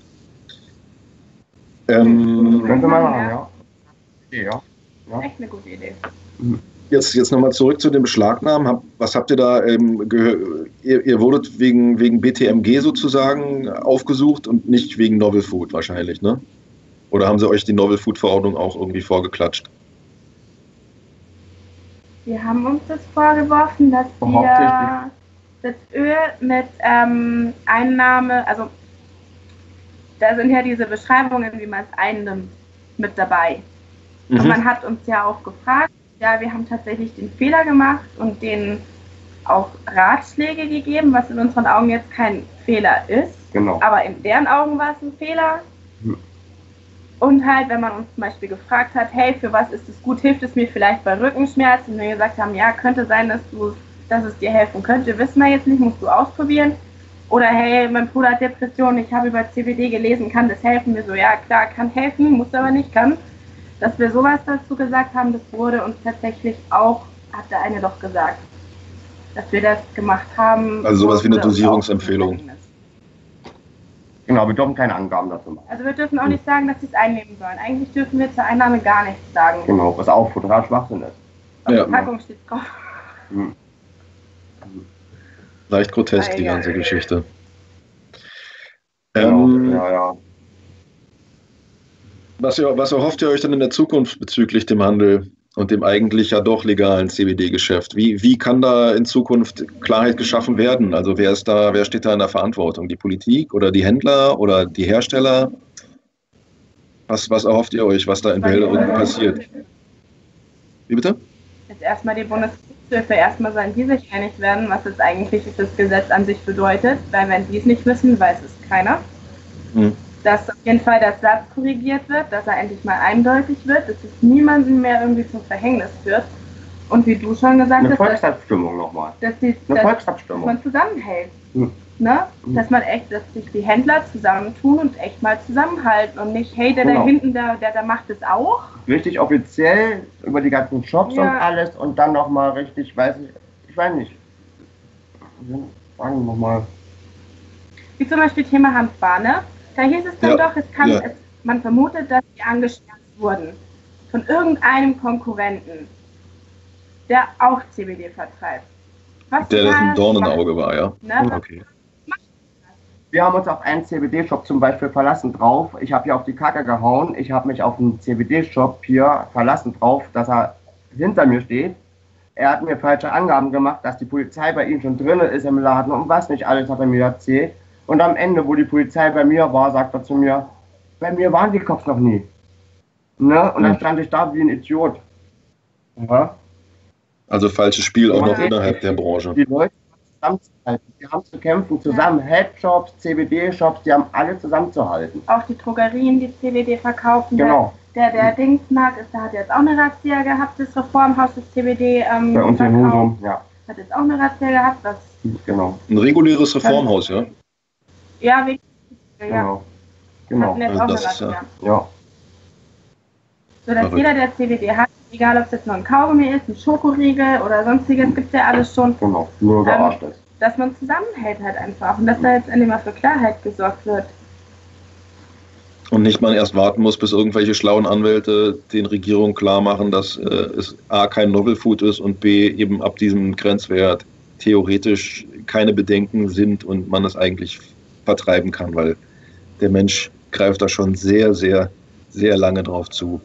Könnte man machen, ja. Echt eine gute Idee. Jetzt nochmal zurück zu dem Beschlagnahmen. Was habt ihr da gehört? Ihr wurdet wegen BTMG sozusagen aufgesucht und nicht wegen Novel Food wahrscheinlich, ne? Oder haben sie euch die Novel Food Verordnung auch irgendwie vorgeklatscht? Wir haben uns das vorgeworfen, dass wir das Öl mit Einnahme, also da sind ja diese Beschreibungen, wie man es einnimmt, mit dabei. Und man hat uns ja auch gefragt, ja, wir haben tatsächlich den Fehler gemacht und denen auch Ratschläge gegeben, was in unseren Augen jetzt kein Fehler ist. Genau. Aber in deren Augen war es ein Fehler. Und halt, wenn man uns zum Beispiel gefragt hat, hey, für was ist es gut, hilft es mir vielleicht bei Rückenschmerzen? Und wir gesagt haben, ja, könnte sein, dass es dir helfen könnte, wissen wir jetzt nicht, musst du ausprobieren. Oder hey, mein Bruder hat Depressionen, ich habe über CBD gelesen, kann das helfen? Wir so, ja klar, kann helfen, muss aber nicht, kann. Dass wir sowas dazu gesagt haben, das wurde uns tatsächlich auch, hat der eine doch gesagt, dass wir das gemacht haben. Also sowas wie eine Dosierungsempfehlung. Genau, wir dürfen keine Angaben dazu machen. Also wir dürfen auch nicht sagen, dass sie es einnehmen sollen. Eigentlich dürfen wir zur Einnahme gar nichts sagen. Genau, was auch total Schwachsinn ist. Auf der Packung steht drauf. Leicht grotesk, die ganze Geschichte. Ja. Was erhofft ihr euch denn in der Zukunft bezüglich dem Handel und dem eigentlich ja doch legalen CBD-Geschäft? Wie kann da in Zukunft Klarheit geschaffen werden? Also wer steht da in der Verantwortung? Die Politik oder die Händler oder die Hersteller? Was erhofft ihr euch, was da in Bälde passiert? Wie bitte? Jetzt erstmal die Bundesgerichtshöfe, erstmal sollen die sich einig werden, was es eigentlich das Gesetz an sich bedeutet, weil wenn die es nicht wissen, weiß es keiner. Dass auf jeden Fall der Satz korrigiert wird, dass er endlich mal eindeutig wird, dass es niemanden mehr irgendwie zum Verhängnis führt. Und wie du schon gesagt hast, eine Volksabstimmung nochmal. Dass man zusammenhält. Ne? Dass sich die Händler zusammentun und echt mal zusammenhalten und nicht, hey, der da hinten, der macht es auch. Richtig offiziell über die ganzen Shops und alles und dann nochmal richtig, ich weiß nicht. Fragen nochmal. Wie zum Beispiel Thema Hanfbar, ne? Da hieß es dann doch, man vermutet, dass die angeschwärzt wurden von irgendeinem Konkurrenten, der auch CBD vertreibt. Der das ein Dorn im Auge war, ja? Ne? Okay. Wir haben uns auf einen CBD-Shop zum Beispiel verlassen drauf. Ich habe hier auf die Kacke gehauen. Ich habe mich auf einen CBD-Shop hier verlassen drauf, dass er hinter mir steht. Er hat mir falsche Angaben gemacht, dass die Polizei bei ihm schon drin ist im Laden und was nicht alles hat er mir erzählt. Und am Ende, wo die Polizei bei mir war, sagt er zu mir, bei mir waren die Cops noch nie. Ne? Und dann stand ich da wie ein Idiot. Ja? Also falsches Spiel auch noch innerhalb der Branche. Die Leute zusammenzuhalten, die haben zu kämpfen, zusammen Head-Shops, CBD-Shops, die haben alle zusammenzuhalten. Auch die Drogerien, die CBD verkaufen. Genau. Der Dingsmarkt da hat jetzt auch eine Razzia gehabt, das Reformhaus des CBD bei uns in Husum, ja. Hat jetzt auch eine Razzia gehabt, was... Genau. Ein reguläres Reformhaus, ja? Ja, genau. Hatten jetzt auch eine Razzia. Ja. So dass jeder, der CBD hat, egal ob es jetzt nur ein Kaugummi ist, ein Schokoriegel oder sonstiges, gibt es ja alles schon. Genau, nur gearscht ist. Dass man zusammenhält halt einfach und dass da jetzt endlich mal für Klarheit gesorgt wird. Und nicht man erst warten muss, bis irgendwelche schlauen Anwälte den Regierungen klar machen, dass es A, kein Novel Food ist und B, eben ab diesem Grenzwert theoretisch keine Bedenken sind und man es eigentlich vertreiben kann, weil der Mensch greift da schon sehr, sehr, sehr lange drauf zu.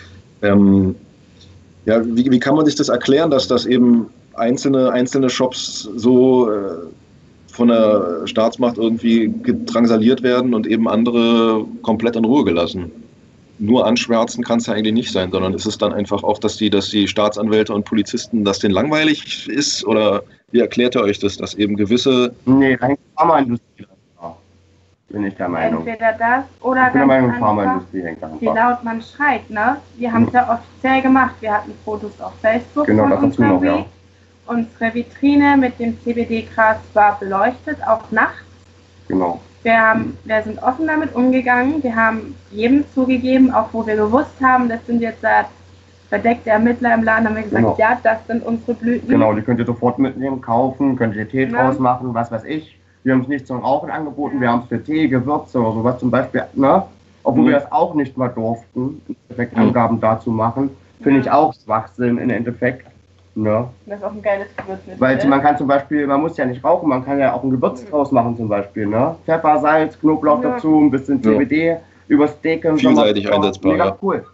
Wie kann man sich das erklären, dass das eben einzelne Shops so von der Staatsmacht irgendwie gedrangsaliert werden und eben andere komplett in Ruhe gelassen? Nur anschwärzen kann es ja eigentlich nicht sein, sondern ist es dann einfach auch, dass die Staatsanwälte und Polizisten, dass denen langweilig ist? Oder wie erklärt ihr euch das, dass eben gewisse... Nee, rein Pharmaindustrie, bin ich der Meinung. Entweder das oder ganz einfach, Pharmaindustrie hängt daran. Wie laut man schreit, ne? Wir haben es ja offiziell gemacht. Wir hatten Fotos auf Facebook von unserem Weg. Unsere Vitrine mit dem CBD-Gras war beleuchtet, auch nachts. Genau. Wir sind offen damit umgegangen. Wir haben jedem zugegeben, auch wo wir gewusst haben, das sind jetzt verdeckte Ermittler im Laden, haben wir gesagt, ja, das sind unsere Blüten. Genau, die könnt ihr sofort mitnehmen, kaufen, könnt ihr Tee draus machen, was weiß ich. Wir haben es nicht zum Rauchen angeboten, wir haben es für Tee, Gewürze oder sowas zum Beispiel, ne? Obwohl wir das auch nicht mal durften, im Endeffekt Angaben dazu machen. Finde ich auch Schwachsinn im Endeffekt. Ne? Das ist auch ein geiles Gewürz. Weil man kann zum Beispiel, man muss ja nicht rauchen, man kann ja auch ein Gewürz draus machen zum Beispiel. Ne? Pfeffer, Salz, Knoblauch dazu, ein bisschen CBD, über Steak und vielseitig einsetzbar. Mega cool.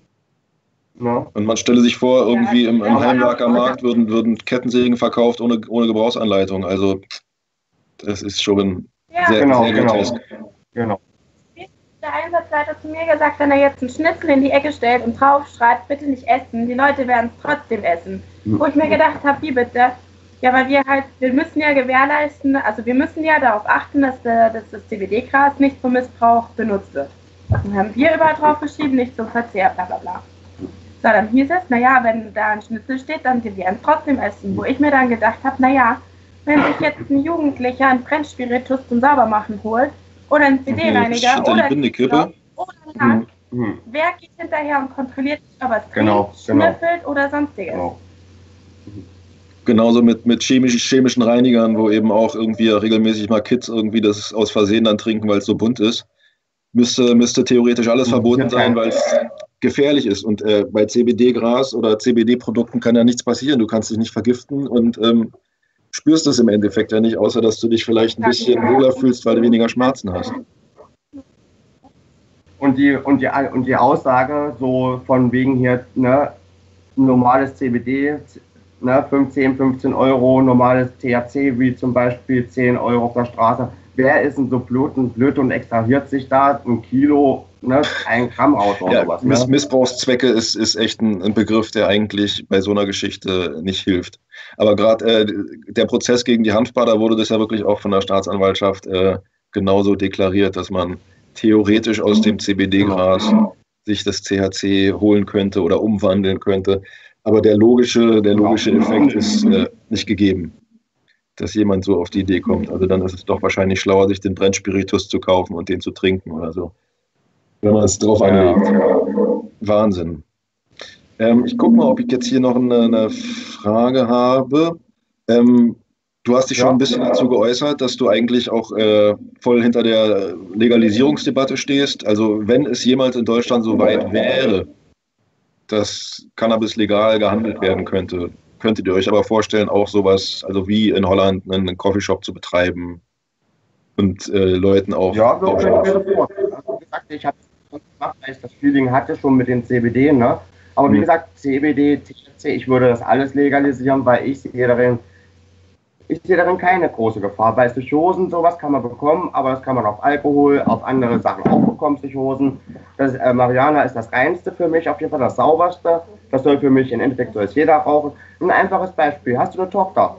Ne? Und man stelle sich vor, irgendwie im Heimwerkermarkt würden Kettensägen verkauft ohne Gebrauchsanleitung. Also das ist schon sehr grotesk. Genau. Der Einsatzleiter zu mir gesagt, wenn er jetzt einen Schnitzel in die Ecke stellt und drauf schreibt, bitte nicht essen, die Leute werden es trotzdem essen. Wo ich mir gedacht habe, wie bitte? Ja, weil wir müssen ja gewährleisten, also wir müssen ja darauf achten, dass das CBD-Gras nicht zum Missbrauch benutzt wird. Dann haben wir überall drauf geschrieben, nicht zum Verzehr, bla bla bla. So, dann hieß es, naja, wenn da ein Schnitzel steht, dann wir werden es trotzdem essen. Wo ich mir dann gedacht habe, naja, wenn sich jetzt ein Jugendlicher einen Brennspiritus zum Saubermachen holt, oder ein CD-Reiniger oder ein Lack. Wer geht hinterher und kontrolliert, ob er es schnüffelt oder sonstiges? Genauso mit chemischen Reinigern, wo eben auch irgendwie regelmäßig mal Kids irgendwie das aus Versehen dann trinken, weil es so bunt ist. Müsste theoretisch alles verboten sein, weil es gefährlich ist. Und bei CBD-Gras oder CBD-Produkten kann ja nichts passieren. Du kannst dich nicht vergiften und spürst es im Endeffekt ja nicht, außer dass du dich vielleicht ein bisschen wohler fühlst, weil du weniger Schmerzen hast. Und die Aussage so von wegen hier, ne, normales CBD, ne, 10, 15 Euro, normales THC wie zum Beispiel 10 Euro auf der Straße. Wer ist denn so blöd und extrahiert sich da ein Kilo, ne, 1 Gramm raus oder sowas? Ne? Missbrauchszwecke ist echt ein Begriff, der eigentlich bei so einer Geschichte nicht hilft. Aber gerade der Prozess gegen die Hanfbar, da wurde das ja wirklich auch von der Staatsanwaltschaft genauso deklariert, dass man theoretisch aus dem CBD-Gras sich das THC holen könnte oder umwandeln könnte. Aber der logische Effekt ist nicht gegeben, dass jemand so auf die Idee kommt. Also dann ist es doch wahrscheinlich schlauer, sich den Brennspiritus zu kaufen und den zu trinken oder so. Wenn man es drauf anlegt. Wahnsinn. Ich gucke mal, ob ich jetzt hier noch eine Frage habe. Du hast dich schon ein bisschen dazu geäußert, dass du eigentlich auch voll hinter der Legalisierungsdebatte stehst. Also wenn es jemals in Deutschland so weit wäre, dass Cannabis legal gehandelt werden könnte, könntet ihr euch aber vorstellen, auch sowas, also wie in Holland, einen Coffeeshop zu betreiben und Leuten auch... Ja, so könnte ich mir das vorstellen. Also, wie gesagt, ich habe es gemacht, weil ich das Feeling hatte schon mit den CBD, ne? Aber wie gesagt, CBD, THC, ich würde das alles legalisieren, weil ich sehe darin keine große Gefahr. Bei Psychosen, sowas kann man bekommen, aber das kann man auf Alkohol, auf andere Sachen auch bekommen, Psychosen. Marihuana ist das Reinste für mich, auf jeden Fall das Sauberste. Das soll für mich, im Endeffekt soll es jeder rauchen. Ein einfaches Beispiel, hast du eine Tochter?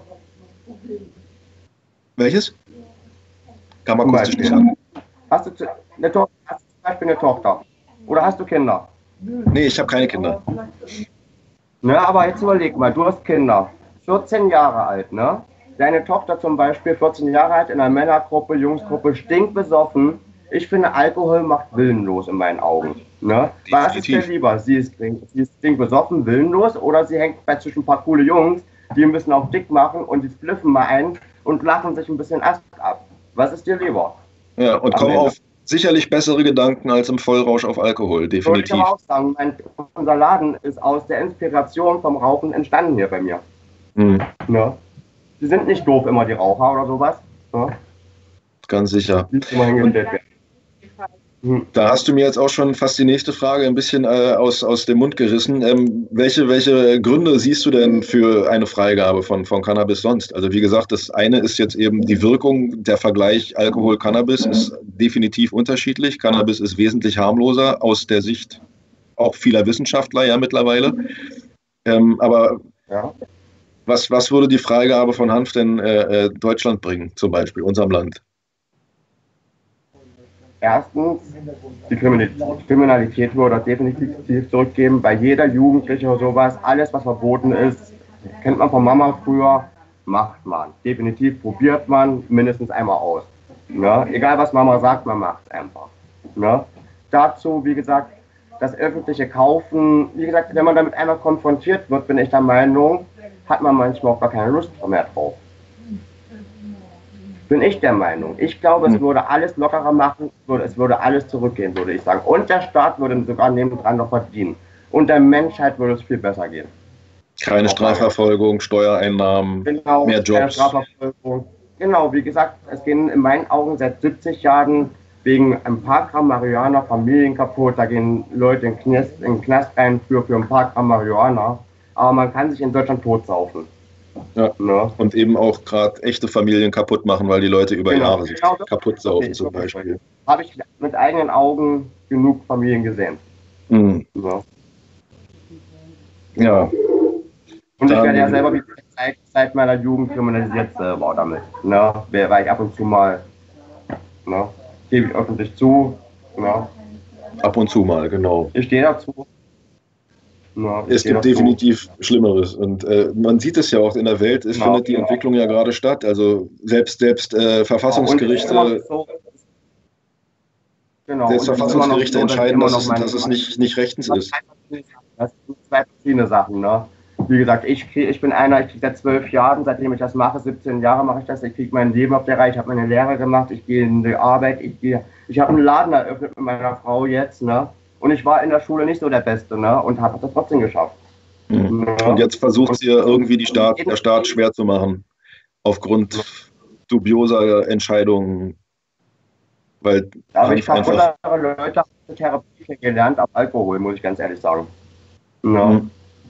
Welches? Kann man kurz nicht sagen. Hast du zum Beispiel eine Tochter? Oder hast du Kinder? Nee, ich habe keine Kinder. Ne, aber jetzt überleg mal, du hast Kinder, 14 Jahre alt, ne? Deine Tochter zum Beispiel, 14 Jahre alt, in einer Männergruppe, Jungsgruppe, stinkbesoffen. Ich finde, Alkohol macht willenlos in meinen Augen. Ne? Was ist dir lieber? Sie ist stinkbesoffen, willenlos, oder sie hängt bei zwischen ein paar coole Jungs, die ein bisschen auf dick machen und die spliffen mal ein und lachen sich ein bisschen Ast ab. Was ist dir lieber? Ja, und kommen auf sicherlich bessere Gedanken als im Vollrausch auf Alkohol, definitiv. Wollte ich aber auch sagen, unser Laden ist aus der Inspiration vom Rauchen entstanden hier bei mir. Ne? Die sind nicht doof, immer die Raucher oder sowas. Ne? Ganz sicher. Immer hingestellt werden. Da hast du mir jetzt auch schon fast die nächste Frage ein bisschen aus dem Mund gerissen. Welche Gründe siehst du denn für eine Freigabe von Cannabis sonst? Also wie gesagt, das eine ist jetzt eben die Wirkung, der Vergleich Alkohol-Cannabis ist definitiv unterschiedlich. Cannabis ist wesentlich harmloser aus der Sicht auch vieler Wissenschaftler ja mittlerweile. Aber was würde die Freigabe von Hanf denn Deutschland bringen, zum Beispiel, unserem Land? Erstens, die Kriminalität würde definitiv zurückgeben, bei jeder Jugendliche oder sowas, alles was verboten ist, kennt man von Mama früher, macht man. Definitiv probiert man mindestens einmal aus. Ne? Egal was Mama sagt, man macht es einfach. Ne? Dazu, wie gesagt, das öffentliche Kaufen, wie gesagt, wenn man damit einmal konfrontiert wird, bin ich der Meinung, hat man manchmal auch gar keine Lust mehr drauf. Bin ich der Meinung. Ich glaube, es würde alles lockerer machen, es würde alles zurückgehen, würde ich sagen. Und der Staat würde sogar nebendran noch verdienen. Und der Menschheit würde es viel besser gehen. Keine Strafverfolgung, Steuereinnahmen, mehr Jobs. Keine Strafverfolgung. Genau, wie gesagt, es gehen in meinen Augen seit 70 Jahren wegen ein paar Gramm Marihuana Familien kaputt. Da gehen Leute in den Knast rein für ein paar Gramm Marihuana. Aber man kann sich in Deutschland totsaufen. Ja. Und eben auch gerade echte Familien kaputt machen, weil die Leute über Jahre sich kaputt saufen zum Beispiel. Habe ich mit eigenen Augen genug Familien gesehen. Ja. Und ich werde ja selber seit meiner Jugend kriminalisiert selber damit. Ne? Weil ich ab und zu mal, ne? Gebe ich öffentlich zu. Ne? Ab und zu mal, genau. Ich stehe dazu. Ja, es gibt definitiv Schlimmeres und man sieht es ja auch in der Welt, es findet die Entwicklung ja gerade statt, also selbst Verfassungsgerichte, selbst Verfassungsgerichte entscheiden, dass es nicht rechtens ist. Das sind zwei verschiedene Sachen, ne? wie gesagt, ich bin einer, ich kriege seit 12 Jahren, seitdem ich das mache, 17 Jahre mache ich das, ich kriege mein Leben auf der Reihe, ich habe meine Lehre gemacht, ich gehe in die Arbeit, ich habe einen Laden eröffnet mit meiner Frau jetzt, ne? Und ich war in der Schule nicht so der Beste, ne? Und habe das trotzdem geschafft. Mhm. Ja. Und jetzt versucht ihr irgendwie der Staat schwer zu machen, aufgrund dubioser Entscheidungen, weil aber ich habe andere Leute zur Therapie gelernt, auf Alkohol, muss ich ganz ehrlich sagen. Ja. Mhm.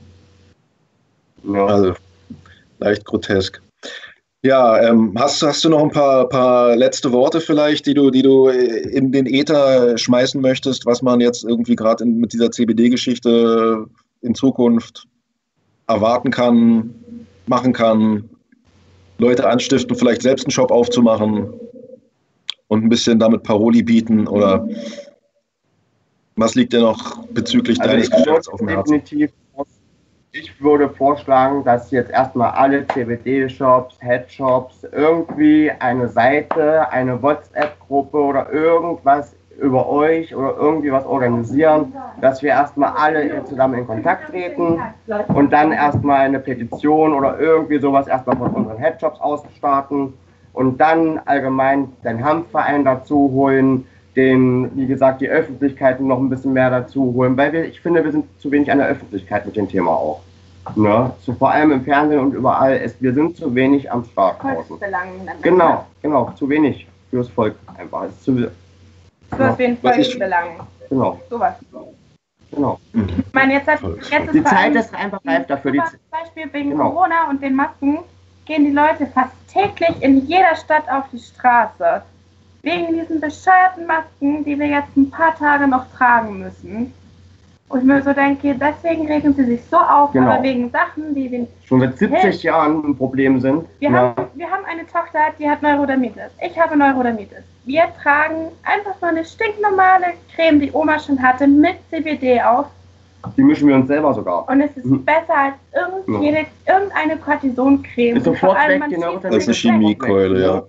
Ja. Also leicht grotesk. Ja, hast du noch ein paar letzte Worte vielleicht, die du in den Äther schmeißen möchtest, was man jetzt irgendwie gerade mit dieser CBD-Geschichte in Zukunft erwarten kann, machen kann, Leute anstiften, vielleicht selbst einen Shop aufzumachen und ein bisschen damit Paroli bieten, oder was liegt dir noch bezüglich deines Geschäfts auf dem Herzen? Ich würde vorschlagen, dass jetzt erstmal alle CBD-Shops, Headshops irgendwie eine Seite, eine WhatsApp-Gruppe oder irgendwas über euch oder irgendwie was organisieren, dass wir erstmal alle zusammen in Kontakt treten und dann erstmal eine Petition oder irgendwie sowas erstmal von unseren Headshops ausstarten und dann allgemein den Hanfverein dazu holen, wie gesagt, die Öffentlichkeit noch ein bisschen mehr dazu holen, weil ich finde, wir sind zu wenig an der Öffentlichkeit mit dem Thema auch. Ne? So, vor allem im Fernsehen und überall, wir sind zu wenig am Start draußen. Genau, zu wenig fürs Volk einfach. Für den Volksbelang. Genau. Sowas. Genau. Ich meine, jetzt die Zeit ist einfach reif dafür. Zum Beispiel wegen Corona und den Masken gehen die Leute fast täglich in jeder Stadt auf die Straße. Wegen diesen bescheuerten Masken, die wir jetzt ein paar Tage noch tragen müssen. Und ich mir so denke, deswegen regen sie sich so auf, aber wegen Sachen, die schon seit 70 Jahren ein Problem sind. Wir haben eine Tochter, die hat Neurodermitis. Ich habe Neurodermitis. Wir tragen einfach mal eine stinknormale Creme, die Oma schon hatte, mit CBD auf. Die mischen wir uns selber sogar. Und es ist besser als irgendeine Cortisoncreme. Ist sofort weg, das ist eine Chemiekeule, ja.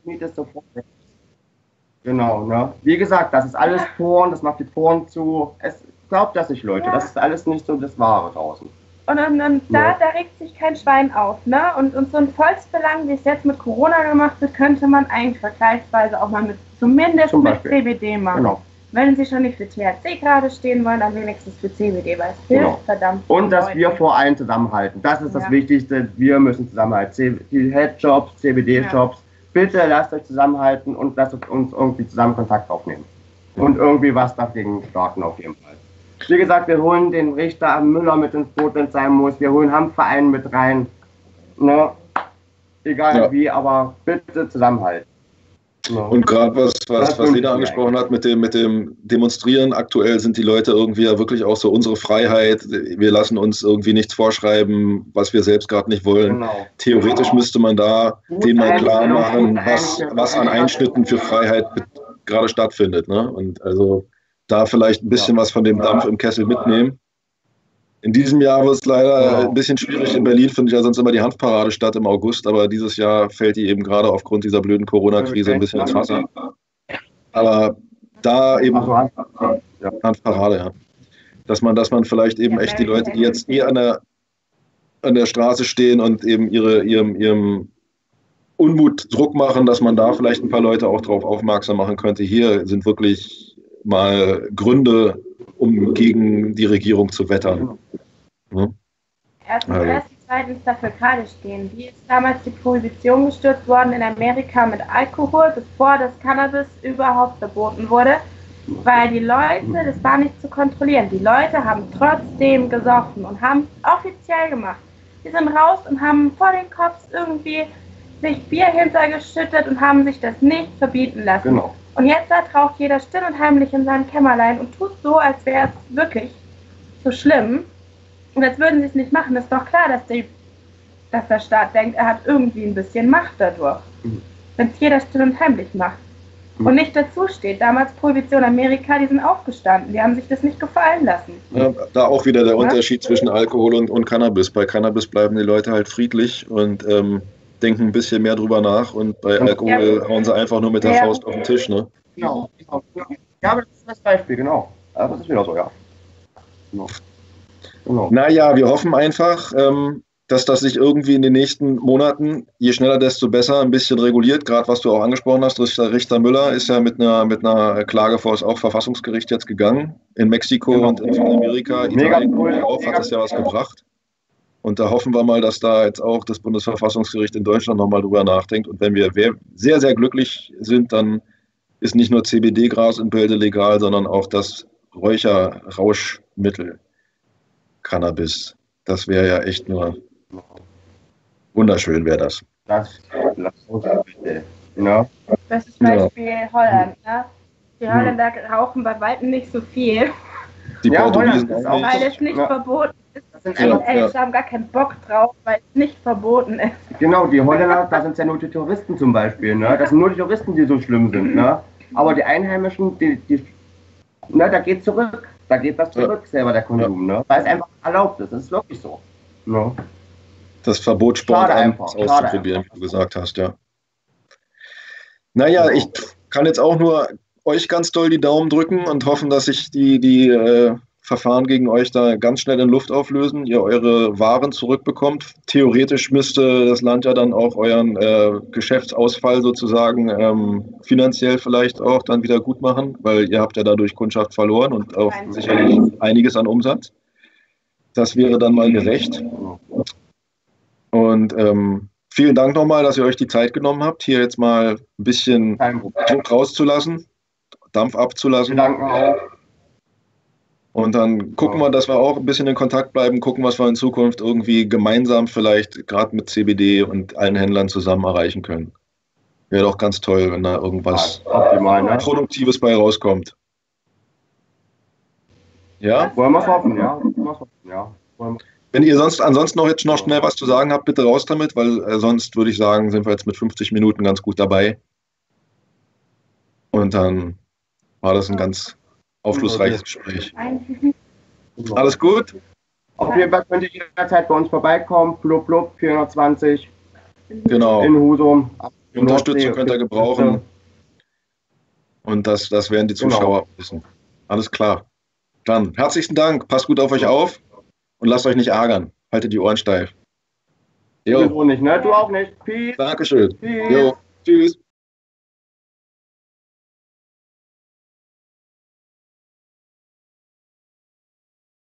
Genau, ne? Wie gesagt, das ist alles Poren, das macht die Poren zu. Glaubt das nicht, Leute, das ist alles nicht so das Wahre draußen. Und da regt sich kein Schwein auf, ne? Und so ein Volksbelang, wie es jetzt mit Corona gemacht wird, könnte man eigentlich vergleichsweise auch mal zumindest mit CBD machen. Genau. Wenn sie schon nicht für THC gerade stehen wollen, dann wenigstens für CBD, weil es hilft verdammt. Und dass wir vor allem zusammenhalten, das ist das Wichtigste, wir müssen zusammenhalten. Die Headshops, CBD-Shops, bitte lasst euch zusammenhalten und lasst uns irgendwie zusammen Kontakt aufnehmen. Und irgendwie was dagegen starten auf jeden Fall. Wie gesagt, wir holen den Richter Müller mit ins Boot, wenn es sein muss. Wir holen Hanfverein mit rein. Ne? Egal wie, aber bitte zusammenhalten. No. Und gerade was Lena angesprochen hat mit dem Demonstrieren, aktuell sind die Leute irgendwie ja wirklich auch so unsere Freiheit. Wir lassen uns irgendwie nichts vorschreiben, was wir selbst gerade nicht wollen. Genau. Theoretisch müsste man da denen mal klar machen, was an Einschnitten für Freiheit gerade stattfindet. Ne? Und also da vielleicht ein bisschen was von dem Dampf im Kessel mitnehmen. In diesem Jahr wird es leider ein bisschen schwierig. In Berlin findet ja sonst immer die Hanfparade statt im August, aber dieses Jahr fällt die eben gerade aufgrund dieser blöden Corona-Krise ein bisschen ins Wasser. Aber da eben Hanfparade, ja. Dass man vielleicht eben echt die Leute, die jetzt an der Straße stehen und eben ihrem Unmut Druck machen, dass man da vielleicht ein paar Leute auch darauf aufmerksam machen könnte. Hier sind wirklich mal Gründe, um gegen die Regierung zu wettern. Hm? Erstens dafür gerade stehen. Wie ist damals die Prohibition gestürzt worden in Amerika mit Alkohol, bevor das Cannabis überhaupt verboten wurde? Weil die Leute, das war nicht zu kontrollieren. Die Leute haben trotzdem gesoffen und haben offiziell gemacht. Die sind raus und haben vor den Kopf irgendwie sich Bier hintergeschüttet und haben sich das nicht verbieten lassen. Genau. Und jetzt raucht jeder still und heimlich in seinem Kämmerlein und tut so, als wäre es wirklich so schlimm. Und als würden sie es nicht machen. Ist doch klar, dass der Staat denkt, er hat irgendwie ein bisschen Macht dadurch. Wenn es jeder still und heimlich macht. Und nicht dazu steht. Damals Prohibition Amerika, die sind aufgestanden. Die haben sich das nicht gefallen lassen. Ja, da auch wieder der Unterschied zwischen Alkohol und Cannabis. Bei Cannabis bleiben die Leute halt friedlich und denken ein bisschen mehr drüber nach, und bei Alkohol hauen sie einfach nur mit der Faust auf den Tisch, ne? Genau. Ja, aber das ist das Beispiel, genau. Das ist wieder so, ja. Genau. Naja, wir hoffen einfach, dass das sich irgendwie in den nächsten Monaten, je schneller, desto besser, ein bisschen reguliert. Gerade was du auch angesprochen hast, Richter Müller ist ja mit einer Klage vor das auch Verfassungsgericht jetzt gegangen. In Mexiko und in Südamerika. Italien auch, hat das ja was gebracht. Und da hoffen wir mal, dass da jetzt auch das Bundesverfassungsgericht in Deutschland nochmal drüber nachdenkt. Und wenn wir sehr, sehr glücklich sind, dann ist nicht nur CBD-Gras in Bälde legal, sondern auch das Räucherrauschmittel Cannabis. Das wäre ja echt nur wunderschön, wäre das. Das bitte. Ja. Das ist zum Beispiel Holland. Ne? Die Holländer rauchen bei weitem nicht so viel. Die Portugiesen auch weil es nicht verboten ist. Das Die Eltern haben gar keinen Bock drauf, weil es nicht verboten ist. Genau, die Holländer, da sind es ja nur die Touristen zum Beispiel. Ne? Das sind nur die Touristen, die so schlimm sind. Ne? Aber die Einheimischen, da geht zurück. Da geht das zurück, selber der Konsum. Ne? Weil es einfach erlaubt ist. Das ist wirklich so. Ne? Das Verbot Sport auszuprobieren, wie du gesagt hast, ja. Naja, ich kann jetzt auch nur euch ganz doll die Daumen drücken und hoffen, dass sich die Verfahren gegen euch da ganz schnell in Luft auflösen, ihr eure Waren zurückbekommt. Theoretisch müsste das Land ja dann auch euren Geschäftsausfall sozusagen finanziell vielleicht auch dann wieder gut machen, weil ihr habt ja dadurch Kundschaft verloren und auch sicherlich einiges an Umsatz. Das wäre dann mal gerecht. Und vielen Dank nochmal, dass ihr euch die Zeit genommen habt, hier jetzt mal ein bisschen Druck rauszulassen, Dampf abzulassen. Danke auch. Und dann gucken wir, dass wir auch ein bisschen in Kontakt bleiben, gucken, was wir in Zukunft irgendwie gemeinsam vielleicht gerade mit CBD und allen Händlern zusammen erreichen können. Wäre doch ganz toll, wenn da irgendwas Produktives bei rauskommt. Ja? Wollen wir es hoffen, ja. Wenn ihr ansonsten noch schnell was zu sagen habt, bitte raus damit, weil sonst würde ich sagen, sind wir jetzt mit 50 Minuten ganz gut dabei. Und dann war das ein ganz aufschlussreiches Gespräch. Alles gut? Auf jeden Fall könnt ihr jederzeit bei uns vorbeikommen. Blub, 420. Genau. In Husum. Die Unterstützung könnt ihr gebrauchen. Und das werden die Zuschauer wissen. Alles klar. Dann herzlichen Dank. Passt gut auf euch auf und lasst euch nicht ärgern. Haltet die Ohren steif. Jo. Du nicht, ne? Du auch nicht. Peace. Dankeschön. Peace. Jo. Tschüss.